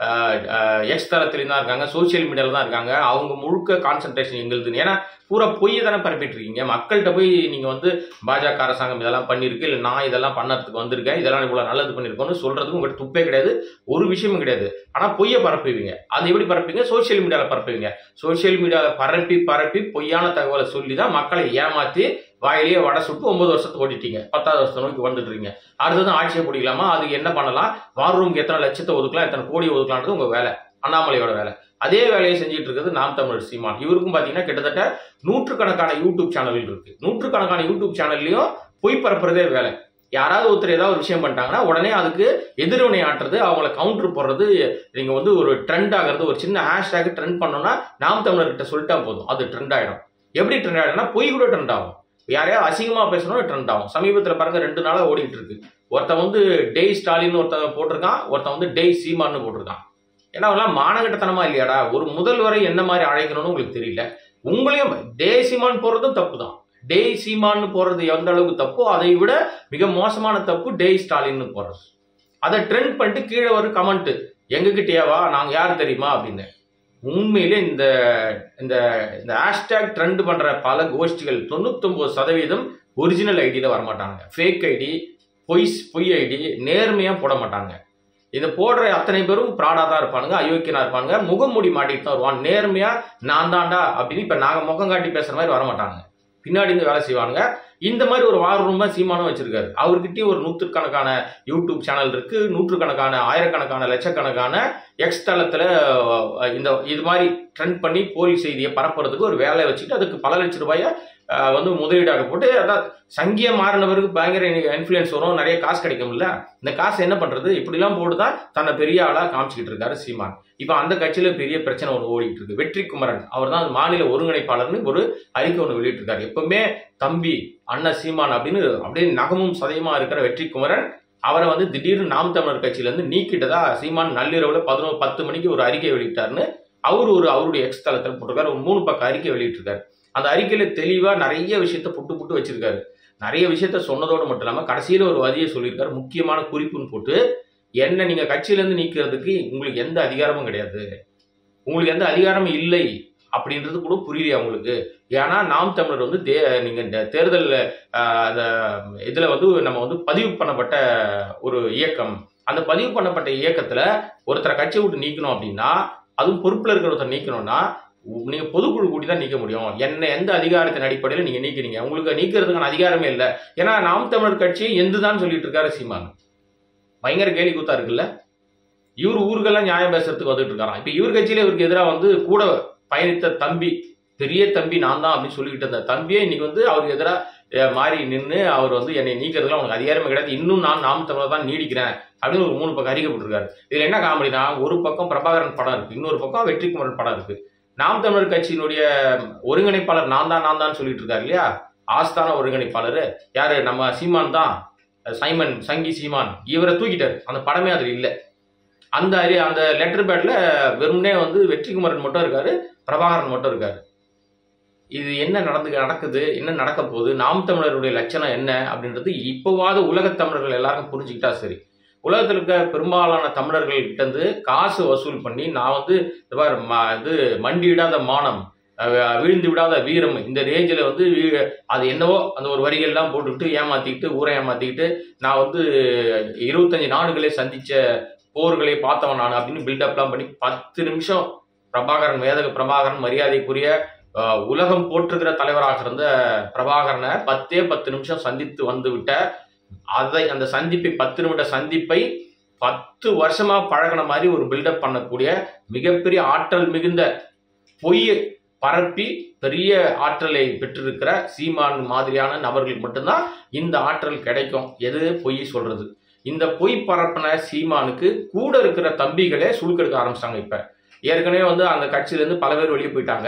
எக்ஸ் தளத்துலையும் தான் இருக்காங்க, சோசியல் மீடியாவில் தான் இருக்காங்க. அவங்க முழுக்க கான்சன்ட்ரேஷன் எங்களுதுன்னு, ஏன்னா பூரா பொய்யை தானே பரப்பிட்டு இருக்கீங்க. மக்கள்கிட்ட போய் நீங்கள் வந்து பாஜக அரசாங்கம் இதெல்லாம் பண்ணியிருக்கு, இல்லை நான் இதெல்லாம் பண்ணறதுக்கு வந்திருக்கேன், இதெல்லாம் இவ்வளோ நல்லது பண்ணியிருக்கோன்னு சொல்றதுக்கு உங்கள்கிட்ட துப்பே கிடையாது, ஒரு விஷயமும் கிடையாது. ஆனால் பொய்யை பரப்புவீங்க. அது எப்படி பரப்புவீங்க? சோசியல் மீடியாவில் பரப்புவீங்க. சோசியல் மீடியாவில் பரப்பி பரப்பி பொய்யான தகவலை சொல்லி தான் மக்களை ஏமாற்றி வாயிலேயே வடை சுட்டு ஒன்பது வருஷத்துக்கு ஓடிட்டீங்க, பத்தாவது வருஷத்தை நோக்கி வந்துட்டு இருக்கீங்க. அடுத்ததான் ஆட்சியை பிடிக்கலாமா, அதுக்கு என்ன பண்ணலாம், வார் ரூமுக்கு எத்தனை லட்சத்தை ஒதுக்கலாம், எத்தனை கோடி ஒதுக்கலான்றது உங்க வேலை, அண்ணாமலையோட வேலை. அதே வேலையை செஞ்சுட்டு இருக்கிறது நாம் தமிழர் சீமான். இவருக்கும் பாத்தீங்கன்னா கிட்டத்தட்ட நூற்றுக்கணக்கான யூடியூப் சேனல்கள் இருக்கு. நூற்றுக்கணக்கான யூடியூப் சேனல்லையும் பொய் பரப்புறதே வேலை. யாராவது ஒருத்தர் ஏதாவது ஒரு விஷயம் பண்ணிட்டாங்கன்னா உடனே அதுக்கு எதிர்வினை ஆட்டுறது, அவங்கள கவுண்டர் போடுறது, நீங்க வந்து ஒரு ட்ரெண்ட் ஆகிறது, ஒரு சின்ன ஹேஷ்டேக் ட்ரெண்ட் பண்ணோம்னா நாம் தமிழர்கிட்ட சொல்லிட்டா போதும், அது ட்ரெண்ட் ஆயிடும். எப்படி ட்ரெண்ட் ஆயிடும்னா பொய் கூட ட்ரெண்ட் ஆகும், யாரையாவது அசிங்கமா பேசணும் ட்ரெண்ட் ஆகும். சமீபத்தில் பாருங்க ரெண்டு நாளா ஓடிட்டு இருக்கு. ஒருத்தன் வந்து டெய் ஸ்டாலின் ஒருத்தன் போட்டிருக்கான், ஒருத்தன் வந்து டெய் சீமான்னு போட்டிருக்கான். ஏன்னா அவெல்லாம் மானகட்டத்தனமா இல்லையாடா, ஒரு முதல்வரை என்ன மாதிரி அழைக்கணும்னு உங்களுக்கு தெரியல. உங்களையும் டே சீமான் போறதும் தப்பு தான். டே சீமான்னு போறது எந்த அளவுக்கு தப்போ அதை விட மிக மோசமான தப்பு டே ஸ்டாலின்னு போறது. அதை ட்ரெண்ட் பண்ணிட்டு கீழே ஒரு கமெண்ட், எங்ககிட்டயாவா, நாங்க யார் தெரியுமா அப்படின்னு. உண்மையிலே இந்த இந்த இந்த ஹேஷ்டேக் ட்ரெண்ட் பண்ற பல கோஷ்டிகள் தொண்ணூத்தொன்பது சதவீதம் ஒரிஜினல் ஐடியில வரமாட்டாங்க. ஃபேக் ஐடி, பொய் பொய் ஐடி, நேர்மையா போட மாட்டாங்க. இதை போடுற அத்தனை பேரும் ப்ராடா தான் இருப்பானுங்க, அயோக்கியனா இருப்பானுங்க, முகமூடி மாட்டிட்டு தான் வருவான். நேர்மையா நான் தாண்டா அப்படின்னு இப்ப நாங்க முகம் காட்டி பேசுற மாதிரி வரமாட்டாங்க, பின்னாடி இருந்து வேலை செய்வானுங்க. இந்த மாதிரி ஒரு வார ரூமா சீமானும் வச்சிருக்காரு. அவர்கிட்டயும் ஒரு நூற்றுக்கணக்கான யூடியூப் சேனல் இருக்கு, நூற்றுக்கணக்கான ஆயிரக்கணக்கான லட்சக்கணக்கான எக்ஸ் தளத்துல இந்த இது மாதிரி ட்ரெண்ட் பண்ணி போலி செய்தியை பரப்புறதுக்கு ஒரு வேலையை வச்சுட்டு அதுக்கு பல லட்சம் ரூபாயை வந்து முதலீடாக போட்டு, அதான் சங்கிய மாறினவருக்கு பயங்கர இன்ஃபுளுன்ஸ் வரும், நிறைய காசு கிடைக்கும்ல. இந்த காசு என்ன பண்றது, இப்படிலாம் போட்டுதான் தன்னை பெரிய ஆளா காமிச்சுக்கிட்டு இருக்காரு சீமான். இப்ப அந்த கட்சியில பெரிய பிரச்சனை ஒன்று ஓடிட்டு இருக்கு. வெற்றி குமரன் அவர் தான் மாநில ஒருங்கிணைப்பாளர்னு ஒரு அறிக்கை ஒன்று வெளியிட்டு இருக்காரு. எப்பவுமே தம்பி அண்ணன் சீமான் அப்படின்னு அப்படியே நகமும் சதயமா இருக்கிற வெற்றி குமரன் அவரை வந்து திடீர்னு நாம் தமிழர் கட்சியில இருந்து நீக்கிட்டதா சீமான் நள்ளிரவுல பதினோரு பத்து மணிக்கு ஒரு அறிக்கை வெளியிட்டாருன்னு அவர் ஒரு அவருடைய எக்ஸ் தளத்தில் போட்டிருக்காரு. ஒரு மூணு பக்கம் அறிக்கை வெளியிட்டிருக்காரு. அந்த அறிக்கையில தெளிவா நிறைய விஷயத்த புட்டு புட்டு வச்சிருக்காரு. நிறைய விஷயத்த சொன்னதோடு மட்டும் இல்லாம கடைசியில ஒரு வதியை சொல்லியிருக்காரு, முக்கியமான குறிப்புன்னு போட்டு, என்ன நீங்க கட்சியில இருந்து நீக்கிறதுக்கு உங்களுக்கு எந்த அதிகாரமும் கிடையாது, உங்களுக்கு எந்த அதிகாரமும் இல்லை அப்படின்றது கூட புரியலையா உங்களுக்கு. ஏன்னா நாம் தமிழர் வந்து தே நீங்க இந்த தேர்தல் இதுல வந்து நம்ம வந்து பதிவு பண்ணப்பட்ட ஒரு இயக்கம். அந்த பதிவு பண்ணப்பட்ட இயக்கத்துல ஒருத்தரை கட்சியை விட்டு நீக்கணும் அப்படின்னா, அதுவும் பொறுப்புல இருக்கிற ஒருத்தர் நீக்கணும்னா நீங்க பொதுக்குழு கூட்டி தான் நீக்க முடியும். என்ன எந்த அதிகாரத்தின் அடிப்படையில் நீங்க நீக்கிறீங்க, உங்களுக்கு நீக்கிறதுக்கான அதிகாரமே இல்லை. ஏன்னா நாம் தமிழர் கட்சி எந்துதான் சொல்லிட்டு இருக்காரு சீமான். பயங்கர கேலி கூத்தா இருக்குல்ல. இவர் ஊருக்கெல்லாம் நியாயம் பேசுறதுக்கு வந்துட்டு இருக்காராம். இப்ப இவர் கட்சியில இவருக்கு எதிராக வந்து கூட பயணித்த தம்பி, பெரிய தம்பி நான் தான் அப்படின்னு சொல்லிக்கிட்டு இருந்த தம்பியே இன்னைக்கு வந்து அவருக்கு எதிராக மாறி நின்று அவர் வந்து என்னை நீக்கிறதுலாம் உனக்கு அதிகாரமே கிடையாது, இன்னும் நான் நாம் தமிழர் தான் நீடிக்கிறேன் அப்படின்னு ஒரு மூணு பக்கம் அறிக்கப்பட்டிருக்காரு. இதுல என்ன காமெடினா, ஒரு பக்கம் பிரபாகரன் படம் இருக்கு, இன்னொரு பக்கம் வெற்றி குமரன் படம் இருக்கு. நாம் தமிழர் கட்சியினுடைய ஒருங்கிணைப்பாளர் நான் தான் நான் தான் சொல்லிட்டு இருக்காரு இல்லையா, ஆஸ்தான ஒருங்கிணைப்பாளர் யாரு, நம்ம சீமான் தான், சைமன் சங்கி சீமான். இவரை தூக்கிட்டாரு, அந்த படமே அதுல இல்லை. அந்த அந்த லெட்டர் பேட்ல வெறும்னே வந்து வெற்றிக்குமரன் மட்டும் இருக்காரு, பிரபாகரன் மட்டும் இருக்காரு. இது என்ன நடந்து நடக்குது, என்ன நடக்க போகுது, நாம் தமிழருடைய லட்சணம் என்ன அப்படின்றது இப்போவாது உலக தமிழர்கள் எல்லாரும் புரிஞ்சுக்கிட்டா சரி. உலகத்தில் இருக்க பெரும்பாலான தமிழர்கள் கிட்ட இருந்து காசு வசூல் பண்ணி நான் வந்து இது மண்டியிடாத மானம், வீழ்ந்து விடாத வீரம், இந்த ரேஞ்சில் வந்து அது என்னவோ அந்த ஒரு வரிகள்லாம் போட்டுக்கிட்டு ஏமாத்திக்கிட்டு ஊரை ஏமாத்திக்கிட்டு நான் வந்து இருபத்தஞ்சு நாடுகளே சந்திச்ச போர்களை பார்த்தவன் நான் அப்படின்னு பில்டப்லாம் பண்ணி பத்து நிமிஷம் பிரபாகரன், மேதக பிரபாகரன், மரியாதைக்குரிய உலகம் போற்றுகிற தலைவராக இருந்த பிரபாகரனை பத்தே பத்து நிமிஷம் சந்தித்து வந்து விட்ட, அதை அந்த சந்திப்பை பத்து நிமிட சந்திப்பை பத்து வருஷமா பழகின மாதிரி ஒரு பில்டப் பண்ணக்கூடிய மிகப்பெரிய ஆற்றல் மிகுந்த பொய்யை பரப்பி பெரிய ஆற்றலை பெற்றிருக்கிற சீமான் மாதிரியான நபர்களுக்கு மட்டும்தான் இந்த ஆற்றல் கிடைக்கும். எது பொய் சொல்றது. இந்த பொய் பரப்பின சீமானுக்கு கூட இருக்கிற தம்பிகளே சுழுக்கெடுக்க ஆரம்பிச்சிட்டாங்க. இப்ப ஏற்கனவே வந்து அந்த கட்சியிலேருந்து பல பேர் வெளியே போயிட்டாங்க.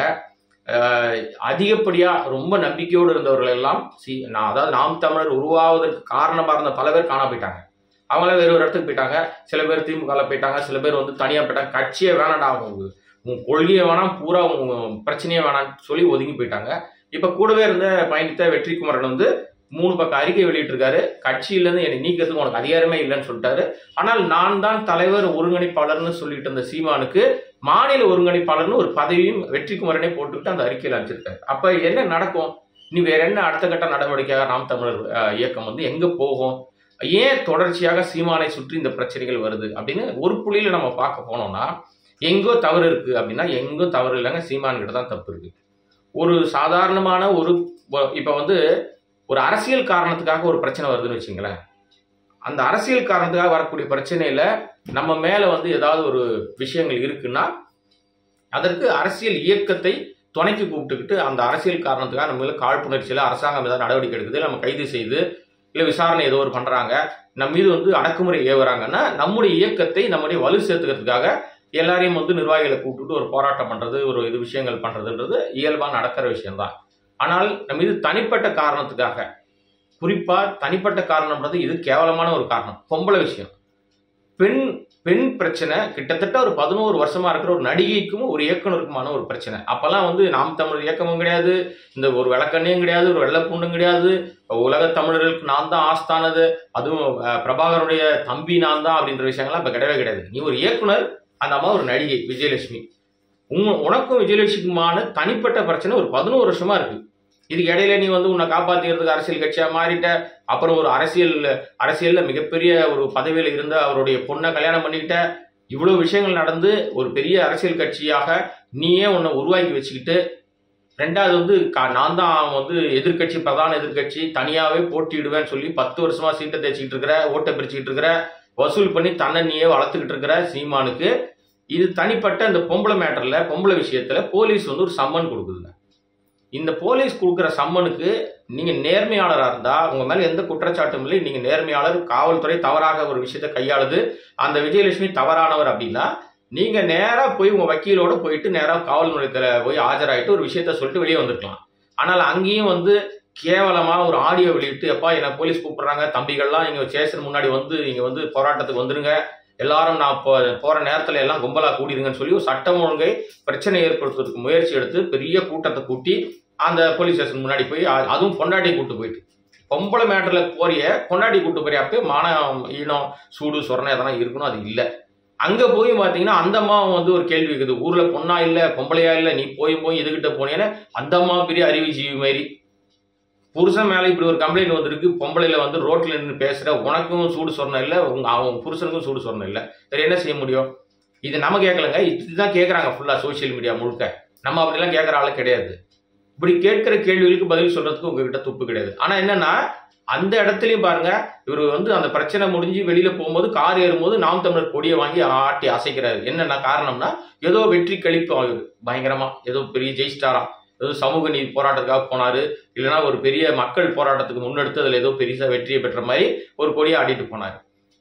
அதிகப்படியா ரொம்ப நம்பிக்கையோடு இருந்தவர்கள் எல்லாம் சி நான் அதாவது நாம் தமிழர் உருவாவதற்கு காரணமா இருந்த பல பேர் காணா போயிட்டாங்க. அவங்களே வேற ஒரு இடத்துக்கு போயிட்டாங்க. சில பேர் திமுக போயிட்டாங்க, சில பேர் வந்து தனியா போயிட்டாங்க. கட்சியே வேணாண்டா, அவங்க உன் கொள்கையை வேணாம், பூரா உங்க பிரச்சனையே வேணான்னு சொல்லி ஒதுங்கி போயிட்டாங்க. இப்ப கூடவே இருந்த பயணித்த வெற்றி குமரன் வந்து மூணு பக்கம் அறிக்கை வெளியிட்டு இருக்காரு. கட்சியிலேருந்து என்னை நீக்கிறதுக்கு உனக்கு அதிகாரமே இல்லைன்னு சொல்லிட்டாரு. ஆனால் நான் தான் தலைவர் ஒருங்கிணைப்பாளர்னு சொல்லிட்டு இருந்த சீமானுக்கு மாநில ஒருங்கிணைப்பாளர்னு ஒரு பதவியும் வெற்றி குமரனே போட்டுக்கிட்டு அந்த அறிக்கையில் அனுப்பிச்சிருக்காரு. அப்ப என்ன நடக்கும், நீ வேற என்ன அடுத்த கட்ட நடவடிக்கையாக நாம் தமிழர் இயக்கம் வந்து எங்க போகும், ஏன் தொடர்ச்சியாக சீமானை சுற்றி இந்த பிரச்சனைகள் வருது அப்படின்னு ஒரு புள்ளியில நம்ம பார்க்க போனோம்னா, எங்கோ தவறு இருக்கு அப்படின்னா எங்கும் தவறு இல்லைங்க, சீமான் கிட்ட தான் தப்பு இருக்கு. ஒரு சாதாரணமான ஒரு இப்ப வந்து ஒரு அரசியல் காரணத்துக்காக ஒரு பிரச்சனை வருதுன்னு வச்சுங்களேன், அந்த அரசியல் காரணத்துக்காக வரக்கூடிய பிரச்சனையில நம்ம மேல வந்து ஏதாவது ஒரு விஷயங்கள் இருக்குன்னா அதற்கு அரசியல் இயக்கத்தை துணைக்கு கூப்பிட்டுக்கிட்டு அந்த அரசியல் காரணத்துக்காக நம்ம மேல காழ்ப்புணர்ச்சியில அரசாங்கம் ஏதாவது நடவடிக்கை எடுக்குது, நம்ம கைது செய்து இல்லை விசாரணை ஏதோ ஒரு பண்றாங்க, நம்ம மீது வந்து அடக்குமுறை ஏவுறாங்கன்னா நம்முடைய இயக்கத்தை நம்முடைய வலு சேர்த்துக்கிறதுக்காக எல்லாரையும் வந்து நிர்வாகிகளை கூப்பிட்டு ஒரு போராட்டம் பண்றது, ஒரு இது விஷயங்கள் பண்றதுன்றது இயல்பா நடக்கிற விஷயம்தான். ஆனால் நம்ம இது தனிப்பட்ட காரணத்துக்காக, குறிப்பா தனிப்பட்ட காரணம்ன்றது இது கேவலமான ஒரு காரணம், பொம்பளை விஷயம். பெண் பெண் பிரச்சனை கிட்டத்தட்ட ஒரு பதினோரு வருஷமா இருக்கிற ஒரு நடிகைக்கும் ஒரு இயக்குனருக்குமான ஒரு பிரச்சனை. அப்பெல்லாம் வந்து நாம் தமிழர் இயக்கமும் கிடையாது, இந்த ஒரு விளக்கண்ணையும் கிடையாது, ஒரு வெள்ளப்பூண்டும் கிடையாது, உலக தமிழர்களுக்கு நான் தான் ஆஸ்தானது, அதுவும் பிரபாகருடைய தம்பி நான் தான் அப்படின்ற விஷயங்கள்லாம் இப்ப கிடையவே கிடையாது. நீ ஒரு இயக்குனர், அந்த அம்மா ஒரு நடிகை விஜயலட்சுமி. உங்க உனக்கும் விஜயலட்சுமிக்குமான தனிப்பட்ட பிரச்சனை ஒரு பதினோரு வருஷமா இருக்கு. இதுக்கு இடையில நீ வந்து உன்னை காப்பாத்திக்கிறதுக்கு அரசியல் கட்சியா மாறிட்ட. அப்புறம் ஒரு அரசியல் அரசியல்ல மிகப்பெரிய ஒரு பதவியில இருந்த அவருடைய பொண்ணை கல்யாணம் பண்ணிக்கிட்ட. இவ்வளவு விஷயங்கள் நடந்து ஒரு பெரிய அரசியல் கட்சியாக நீயே உன்னை உருவாக்கி வச்சுக்கிட்டு, ரெண்டாவது வந்து நான் தான் வந்து எதிர்கட்சி, பிரதான எதிர்கட்சி, தனியாவே போட்டியிடுவேன்னு சொல்லி பத்து வருஷமா சீட்டை தேய்ச்சிக்கிட்டு இருக்கிற, ஓட்டை பிரிச்சுக்கிட்டு இருக்கிற, வசூல் பண்ணி தன்னை நீயே வளர்த்துக்கிட்டு இருக்கிற சீமானுக்கு இது தனிப்பட்ட இந்த பொம்பளை மேட்டர்ல, பொம்பளை விஷயத்துல போலீஸ் வந்து ஒரு சம்மன் கொடுக்குதுங்க. இந்த போலீஸ் கொடுக்குற சம்மனுக்கு நீங்க நேர்மையாளராக இருந்தா உங்க மேல எந்த குற்றச்சாட்டும் இல்லை, நீங்க நேர்மையாளர், காவல்துறை தவறாக ஒரு விஷயத்தை கையாளுது, அந்த விஜயலட்சுமி தவறானவர் அப்படின்னா நீங்க நேரா போய் உங்க வக்கீலோட போயிட்டு நேரா காவல் நிலையத்துல போய் ஆஜராயிட்டு ஒரு விஷயத்த சொல்லிட்டு வெளியே வந்திருக்கலாம். ஆனால் அங்கேயும் வந்து கேவலமா ஒரு ஆடியோ வெளியிட்டு, எப்பா என்ன போலீஸ் கூப்பிடுறாங்க, தம்பிகள்லாம் இங்க ஸ்டேஷன் முன்னாடி வந்து நீங்க வந்து போராட்டத்துக்கு வந்துருங்க, எல்லாரும் நான் போற நேரத்துல எல்லாம் கும்பலா கூடிடுங்கன்னு சொல்லி ஒரு சட்டம் ஒழுங்கை பிரச்சனை ஏற்படுத்துறதுக்கு முயற்சி எடுத்து பெரிய கூட்டத்தை கூட்டி அந்த போலீஸ் ஸ்டேஷன் முன்னாடி போய், அதுவும் பொண்டாட்டி கூட்டு போயிட்டு, பொம்பளை மேட்டர்ல போறிய பொண்டாட்டி கூட்டு போறிய, அப்போ மானம், ஈனம், சூடு, சொரணை அதெல்லாம் இருக்கணும். அது இல்லை. அங்க போய் பாத்தீங்கன்னா அந்த அம்மா வந்து ஒரு கேள்வி இருக்குது, ஊர்ல பொண்ணா இல்ல பொம்பளையா இல்ல, நீ போய் போய் இதுகிட்ட போனேன்னு அந்த அம்மா பெரிய அறிவு ஜீவி மாதிரி. புருஷன் மேல இப்படி ஒரு கம்ப்ளைண்ட் வந்திருக்கு, பொம்பளையில வந்து ரோட்ல நின்று பேசுற, உனக்கும் சூடு சொரணம் இல்லை, உங்க அவங்க புருஷனுக்கும் சூடு சொரணம் இல்லை, சரி என்ன செய்ய முடியும்? இது நம்ம கேட்கலங்க, இதுதான் கேட்கறாங்க ஃபுல்லா சோசியல் மீடியா முழுக்க. நம்ம அப்படிலாம் கேட்கற ஆளு கிடையாது. இப்படி கேட்கிற கேள்விகளுக்கு பதில் சொல்றதுக்கு உங்ககிட்ட துப்பு கிடையாது. ஆனா என்னன்னா அந்த இடத்துலயும் பாருங்க, இவர் வந்து அந்த பிரச்சனை முடிஞ்சு வெளியில போகும்போது கார் ஏறும்போது நாம் தமிழர் கொடியை வாங்கி ஆட்டி அசைக்கிறாரு. என்னன்னா காரணம்னா ஏதோ வெற்றி கழிப்பு ஆகுது பயங்கரமா, ஏதோ பெரிய ஜெயிஸ்டாரா, ஏதோ சமூக நீதி போராட்டத்துக்காக போனாரு, இல்லைன்னா ஒரு பெரிய மக்கள் போராட்டத்துக்கு முன்னெடுத்து அதுல ஏதோ பெருசா வெற்றியை பெற்ற மாதிரி ஒரு கொடியை ஆடிட்டு போனாரு.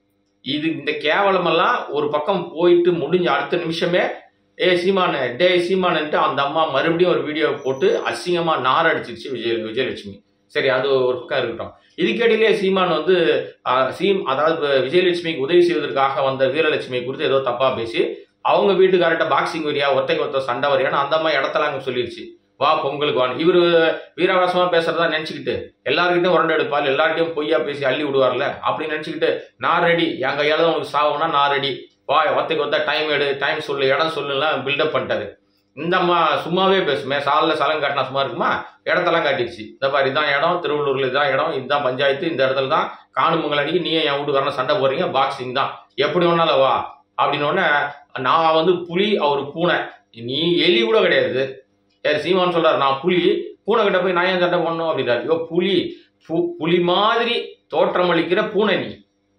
இது இந்த கேவலமெல்லாம் ஒரு பக்கம் போயிட்டு முடிஞ்ச அடுத்த நிமிஷமே ஏ சீமான டே சீமானன்ட்டு அந்த அம்மா மறுபடியும் ஒரு வீடியோ போட்டு அசிங்கமா நார் அடிச்சிருச்சு விஜய விஜயலட்சுமி. சரி, அது ஒரு பக்கம் இருக்கட்டும். இதுக்கிடையிலே சீமான் வந்து சீம் அதாவது விஜயலட்சுமிக்கு உதவி செய்வதற்காக வந்த வீரலட்சுமி குறித்து ஏதோ தப்பா பேசி அவங்க வீட்டுக்காரட்ட பாக்ஸிங் வரியா, ஒத்தைக்கு ஒத்த சண்டை வரியான்னு அந்த அம்மா இடத்துல அங்க சொல்லிருச்சு. வா பொங்கலுக்கு வாங்க. இவரு வீரவாசமா பேசுறதா நினைச்சுக்கிட்டு எல்லாருக்கிட்டையும் உரண்டை எடுப்பால், எல்லார்ட்டையும் பொய்யா பேசி அள்ளி விடுவார்ல, அப்படின்னு நினைச்சுக்கிட்டு நான் ரெடி, என் கையால தான் உனக்கு சாவுனா நான் ரெடி, வா ஒத்தைக்கு ஒத்த டைம் எடு, டைம் சொல்லு, இடம் சொல்லுலாம் பில்டப் பண்ணிட்டாரு. இந்த அம்மா சும்மாவே பேசுமே, சாலில் சலம் காட்டினா சும்மா இருக்குமா, இடத்தெல்லாம் காட்டிடுச்சு. இந்த மாதிரி இதான் இடம், திருவள்ளூர்ல இதான் இடம், இதுதான் பஞ்சாயத்து, இந்த இடத்துல தான் காணுமங்கல் அன்னைக்கு நீ என் வீட்டுக்காரன சண்டை போடுறீங்க, பாக்ஸிங் தான், எப்படி ஒன்னாலும் வா அப்படின்னு. நான் வந்து புலி, அவர் பூனை, நீ எலி கூட கிடையாது. யார் சீமான் சொல்றாரு நான் புலி, பூனை கிட்ட போய் நான் ஏன் சண்டை பண்ணணும் அப்படின்றாரு. ஐயோ புலி, புலி மாதிரி தோற்றம் அளிக்கிற பூனை, நீ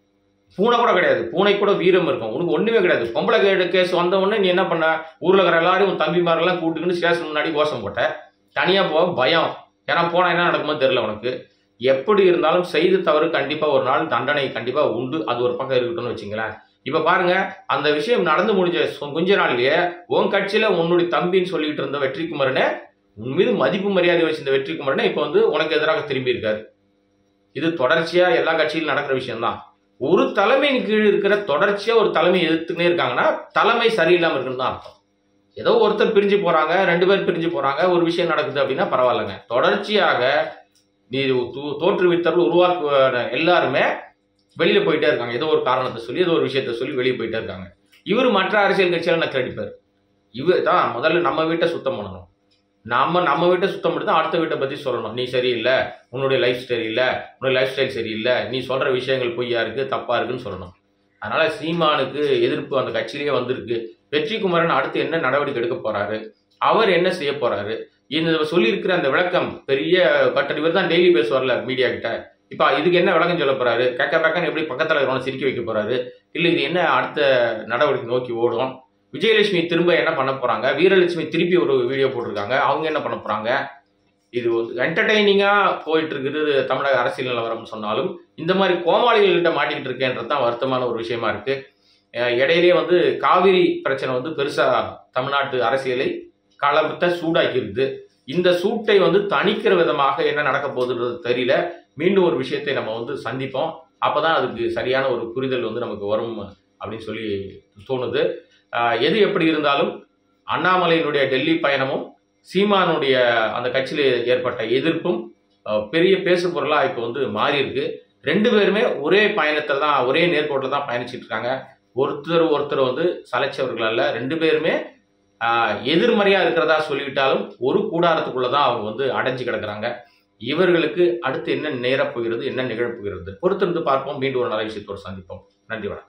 பூனை கூட கிடையாது, பூனை கூட வீரம் இருக்கும், உனக்கு ஒண்ணுமே கிடையாது. பொம்பளை கேடு கேஸ் வந்த உடனே நீ என்ன பண்ண, ஊர்ல இருக்கிற எல்லாரும் உன் தம்பிமாரெல்லாம் கூட்டுக்கிட்டு ஸ்டேஷன் முன்னாடி கோஷம் போட்ட, தனியா போக பயம், ஏன்னா போனா என்ன நடக்குமோ தெரியல உனக்கு. எப்படி இருந்தாலும் செய்த தவறு கண்டிப்பா ஒரு நாள் தண்டனை கண்டிப்பா உண்டு, அது ஒரு பக்கம் இருக்கட்டும்னு வச்சுங்களேன். இப்ப பாருங்க, அந்த விஷயம் நடந்து முடிஞ்ச கொஞ்ச நாள்லயே உன் கட்சியில உன்னுடைய தம்பின்னு சொல்லிட்டு இருந்த வெற்றிக்குமரனே, உன் மீது மதிப்பு மரியாதை வச்சிருந்த வெற்றிக்குமரனே இப்ப வந்து உனக்கு எதிராக திரும்பி இருக்காரு. இது தொடர்ச்சியா எல்லா கட்சியிலும் நடக்கிற விஷயம் தான். ஒரு தலைமையின் கீழ் இருக்கிற தொடர்ச்சியா ஒரு தலைமை எதிர்த்துனே இருக்காங்கன்னா தலைமை சரியில்லாம இருக்குன்னு தான் அர்த்தம். ஏதோ ஒருத்தர் பிரிஞ்சு போறாங்க, ரெண்டு பேர் பிரிஞ்சு போறாங்க, ஒரு விஷயம் நடக்குது அப்படின்னா பரவாயில்லைங்க. தொடர்ச்சியாக நீ தோற்றுவித்தவர்கள் உருவாக்கு எல்லாருமே வெளியில போயிட்டே இருக்காங்க, ஏதோ ஒரு காரணத்தை சொல்லி ஏதோ ஒரு விஷயத்த சொல்லி வெளியே போயிட்டே இருக்காங்க. இவர் மற்ற அரசியல் கட்சியால நக்கல் அடிப்பார். இவர் தான் முதல்ல நம்ம வீட்டை சுத்தம் பண்ணணும், நம்ம நம்ம வீட்டை சுத்தம் பண்ணி தான் அடுத்த வீட்டை பத்தி சொல்லணும். நீ சரியில்லை, உன்னுடைய லைஃப் ஸ்டைல் இல்லை, உன்னுடைய லைஃப் ஸ்டைல் சரியில்லை, நீ சொல்ற விஷயங்கள் பொய்யா இருக்கு, தப்பா இருக்குன்னு சொல்லணும். அதனால சீமானுக்கு எதிர்ப்பு அந்த கட்சியிலேயே வந்திருக்கு. வெற்றிக்குமரன் அடுத்து என்ன நடவடிக்கை எடுக்க போறாரு, அவர் என்ன செய்ய போறாரு, இந்த சொல்லியிருக்கிற அந்த விளக்கம் பெரிய கட்டடி. இவர் தான் டெய்லி பேசுவார்ல மீடியா கிட்ட, இப்ப இதுக்கு என்ன விளக்கம் சொல்ல போறாரு, கேக்க பேக்கன்னு எப்படி பக்கத்துல இருக்கிறவனை சிரிக்க வைக்க போறாரு, இல்ல இது என்ன அடுத்த நடவடிக்கை நோக்கி ஓடும், விஜயலட்சுமி திரும்ப என்ன பண்ண போறாங்க, வீரலட்சுமி திருப்பி ஒரு வீடியோ போட்டிருக்காங்க, அவங்க என்ன பண்ண போறாங்க. இது என்டர்டெய்னிங்கா போயிட்டு இருக்குது தமிழக அரசியல் நிலவரம் சொன்னாலும் இந்த மாதிரி கோமாளிகள்கிட்ட மாட்டிக்கிட்டு இருக்கேன்றது தான் வருத்தமான ஒரு விஷயமா இருக்கு. இடையிலேயே வந்து காவிரி பிரச்சனை வந்து பெருசா தமிழ்நாட்டு அரசியலை களத்தை சூடாக்கிருது. இந்த சூட்டை வந்து தணிக்கிற விதமாக என்ன நடக்க போகுதுன்றது தெரியல. மீண்டும் ஒரு விஷயத்தை நம்ம வந்து சந்திப்போம், அப்பதான் அதுக்கு சரியான ஒரு புரிதல் வந்து நமக்கு வரும் அப்படின்னு சொல்லி தோணுது. எது எப்படி இருந்தாலும் அண்ணாமலையினுடைய டெல்லி பயணமும் சீமானுடைய அந்த கட்சியில் ஏற்பட்ட எதிர்ப்பும் பெரிய பேசு பொருளாக இப்போ வந்து மாறி இருக்கு. ரெண்டு பேருமே ஒரே பயணத்தில் தான், ஒரே நேர்கோட்டில் தான் பயணிச்சுட்டு இருக்காங்க. ஒருத்தர் ஒருத்தர் வந்து சலைச்சவர்கள் அல்ல. ரெண்டு பேருமே எதிர்மறையாக இருக்கிறதா சொல்லிவிட்டாலும் ஒரு கூடாரத்துக்குள்ளே தான் அவங்க வந்து அடைஞ்சு கிடக்குறாங்க. இவர்களுக்கு அடுத்து என்ன நேரப்போகிறது, என்ன நிகழப்போகிறது பொறுத்திருந்து பார்ப்போம். மீண்டும் ஒரு நல்ல விஷயத்தோடு சந்திப்போம். நன்றி, வணக்கம்.